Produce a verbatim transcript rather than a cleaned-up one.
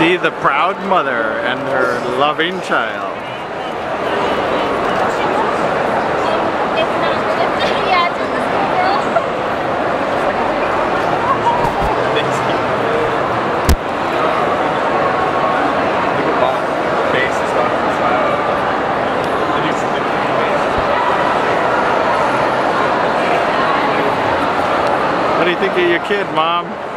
See the proud mother and her loving child. What do you think of your kid, Mom?